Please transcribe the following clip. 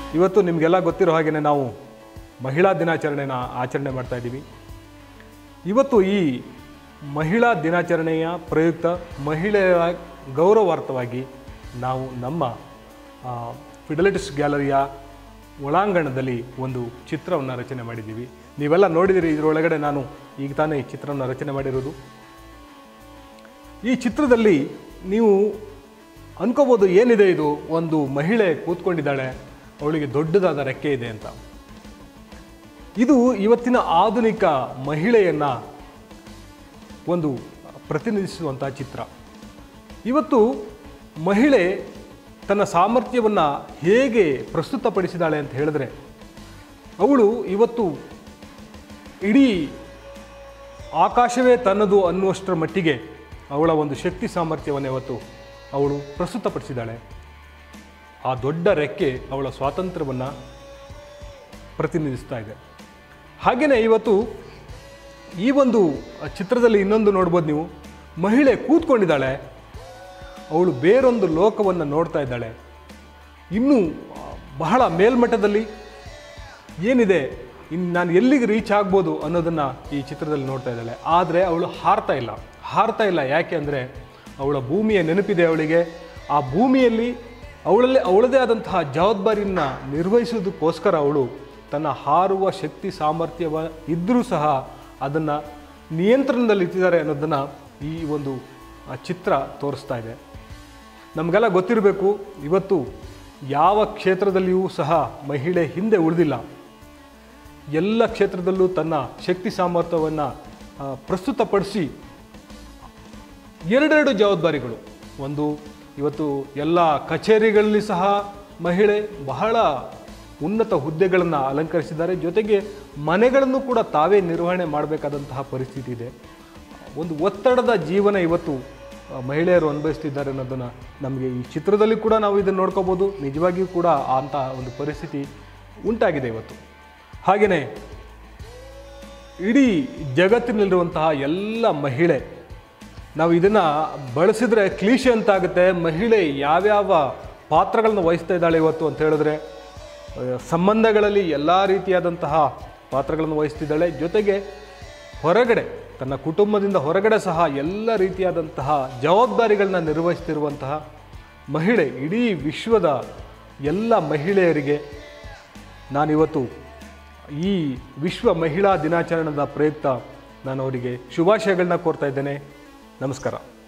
ಇವತ್ತು ನಿಮಗೆಲ್ಲ ಗೊತ್ತಿರೋ ಹಾಗೆಯೇ ನಾವು ಮಹಿಳಾ ದಿನಾಚರಣೆನ ಆಚರಣೆ ಮಾಡ್ತಾ ಇದ್ದೀವಿ. ಇವತ್ತು ಈ ಮಹಿಳಾ ದಿನಾಚರಣೆಯ ಪ್ರಯುಕ್ತ ಮಹಿಳೆಯರ ಗೌರವಾರ್ಥವಾಗಿ ನಾವು ನಮ್ಮ ಫಿಡೆಲಿಟಿಸ್ ಗ್ಯಾಲರಿಯ ಒಳಾಂಗಣದಲ್ಲಿ ಒಂದು ಚಿತ್ರವನ್ನು ರಚನೆ ಮಾಡಿದ್ದೀವಿ. ನೀವೆಲ್ಲ ನೋಡಿದಿರಿ. ಇದರೊಳಗಡೆ ನಾನು ಈಗ ತಾನೇ ಈ ಚಿತ್ರವನ್ನು ರಚನೆ ಮಾಡಿರೋದು. ಈ ಚಿತ್ರದಲ್ಲಿ ನೀವು ಅನ್ಕೋಬೋದು, ಏನಿದೆ ಇದು, ಒಂದು ಮಹಿಳೆ ಕೂತ್ಕೊಂಡಿದ್ದಾಳೆ, ಅವಳಿಗೆ ದೊಡ್ಡದಾದ ರೆಕ್ಕೆ ಇದೆ ಅಂತ. ಇದು ಇವತ್ತಿನ ಆಧುನಿಕ ಮಹಿಳೆಯನ್ನು ಒಂದು ಪ್ರತಿನಿಧಿಸುವಂಥ ಚಿತ್ರ. ಇವತ್ತು ಮಹಿಳೆ ತನ್ನ ಸಾಮರ್ಥ್ಯವನ್ನು ಹೇಗೆ ಪ್ರಸ್ತುತಪಡಿಸಿದ್ದಾಳೆ ಅಂತ ಹೇಳಿದ್ರೆ, ಅವಳು ಇವತ್ತು ಇಡೀ ಆಕಾಶವೇ ತನ್ನದು ಅನ್ನುವಷ್ಟರ ಮಟ್ಟಿಗೆ ಅವಳ ಒಂದು ಶಕ್ತಿ ಸಾಮರ್ಥ್ಯವನ್ನು ಇವತ್ತು ಅವಳು ಪ್ರಸ್ತುತಪಡಿಸಿದ್ದಾಳೆ. ಆ ದೊಡ್ಡ ರೆಕ್ಕೆ ಅವಳ ಸ್ವಾತಂತ್ರ್ಯವನ್ನು ಪ್ರತಿನಿಧಿಸ್ತಾ ಇದೆ. ಹಾಗೆಯೇ ಇವತ್ತು ಈ ಒಂದು ಚಿತ್ರದಲ್ಲಿ ಇನ್ನೊಂದು ನೋಡ್ಬೋದು ನೀವು, ಮಹಿಳೆ ಕೂತ್ಕೊಂಡಿದ್ದಾಳೆ, ಅವಳು ಬೇರೊಂದು ಲೋಕವನ್ನು ನೋಡ್ತಾ ಇದ್ದಾಳೆ. ಇನ್ನೂ ಬಹಳ ಮೇಲ್ಮಟ್ಟದಲ್ಲಿ ಏನಿದೆ, ಇನ್ನು ನಾನು ಎಲ್ಲಿಗೆ ರೀಚ್ ಆಗ್ಬೋದು ಅನ್ನೋದನ್ನು ಈ ಚಿತ್ರದಲ್ಲಿ ನೋಡ್ತಾ ಇದ್ದಾಳೆ. ಆದರೆ ಅವಳು ಹಾರ್ತಾ ಇಲ್ಲ. ಯಾಕೆ ಅಂದರೆ ಅವಳ ಭೂಮಿಯ ನೆನಪಿದೆ ಅವಳಿಗೆ. ಆ ಭೂಮಿಯಲ್ಲಿ ಅವಳದೇ ಆದಂತಹ ಜವಾಬ್ದಾರಿಯನ್ನು ನಿರ್ವಹಿಸೋದಕ್ಕೋಸ್ಕರ ಅವಳು ತನ್ನ ಹಾರುವ ಶಕ್ತಿ ಸಾಮರ್ಥ್ಯವ ಇದ್ದರೂ ಸಹ ಅದನ್ನು ನಿಯಂತ್ರಣದಲ್ಲಿ ಇಟ್ಟಿದ್ದಾರೆ ಅನ್ನೋದನ್ನು ಈ ಒಂದು ಚಿತ್ರ ತೋರಿಸ್ತಾ ಇದೆ. ನಮಗೆಲ್ಲ ಗೊತ್ತಿರಬೇಕು, ಇವತ್ತು ಯಾವ ಕ್ಷೇತ್ರದಲ್ಲಿಯೂ ಸಹ ಮಹಿಳೆ ಹಿಂದೆ ಉಳಿದಿಲ್ಲ. ಎಲ್ಲ ಕ್ಷೇತ್ರದಲ್ಲೂ ತನ್ನ ಶಕ್ತಿ ಸಾಮರ್ಥ್ಯವನ್ನು ಪ್ರಸ್ತುತಪಡಿಸಿ ಎರಡೆರಡು ಜವಾಬ್ದಾರಿಗಳು. ಒಂದು, ಇವತ್ತು ಎಲ್ಲ ಕಚೇರಿಗಳಲ್ಲಿ ಸಹ ಮಹಿಳೆ ಬಹಳ ಉನ್ನತ ಹುದ್ದೆಗಳನ್ನು ಅಲಂಕರಿಸಿದ್ದಾರೆ. ಜೊತೆಗೆ ಮನೆಗಳನ್ನು ಕೂಡ ತಾವೇ ನಿರ್ವಹಣೆ ಮಾಡಬೇಕಾದಂತಹ ಪರಿಸ್ಥಿತಿ ಇದೆ. ಒಂದು ಒತ್ತಡದ ಜೀವನ ಇವತ್ತು ಮಹಿಳೆಯರು ಅನುಭವಿಸ್ತಿದ್ದಾರೆ ಅನ್ನೋದನ್ನು ನಮಗೆ ಈ ಚಿತ್ರದಲ್ಲಿ ಕೂಡ ನಾವು ಇದನ್ನು ನೋಡ್ಕೋಬೋದು. ನಿಜವಾಗಿಯೂ ಕೂಡ ಅಂತಹ ಒಂದು ಪರಿಸ್ಥಿತಿ ಉಂಟಾಗಿದೆ ಇವತ್ತು. ಹಾಗೆಯೇ ಇಡೀ ಜಗತ್ತಿನಲ್ಲಿರುವಂತಹ ಎಲ್ಲ ಮಹಿಳೆ, ನಾವು ಇದನ್ನು ಬಳಸಿದರೆ ಕ್ಲೀಶೆ ಅಂತಾಗುತ್ತೆ. ಮಹಿಳೆ ಯಾವ್ಯಾವ ಪಾತ್ರಗಳನ್ನು ವಹಿಸ್ತಾ ಇದ್ದಾಳೆ ಇವತ್ತು ಅಂತ ಹೇಳಿದ್ರೆ, ಸಂಬಂಧಗಳಲ್ಲಿ ಎಲ್ಲ ರೀತಿಯಾದಂತಹ ಪಾತ್ರಗಳನ್ನು ವಹಿಸ್ತಿದ್ದಾಳೆ. ಜೊತೆಗೆ ಹೊರಗಡೆ, ತನ್ನ ಕುಟುಂಬದಿಂದ ಹೊರಗಡೆ ಸಹ ಎಲ್ಲ ರೀತಿಯಾದಂತಹ ಜವಾಬ್ದಾರಿಗಳನ್ನ ನಿರ್ವಹಿಸ್ತಿರುವಂತಹ ಮಹಿಳೆ. ಇಡೀ ವಿಶ್ವದ ಎಲ್ಲ ಮಹಿಳೆಯರಿಗೆ ನಾನಿವತ್ತು ಈ ವಿಶ್ವ ಮಹಿಳಾ ದಿನಾಚರಣೆದ ಪ್ರಯುಕ್ತ ನಾನು ಅವರಿಗೆ ಶುಭಾಶಯಗಳನ್ನ ಕೋರ್ತಾ ಇದ್ದೇನೆ. ನಮಸ್ಕಾರ.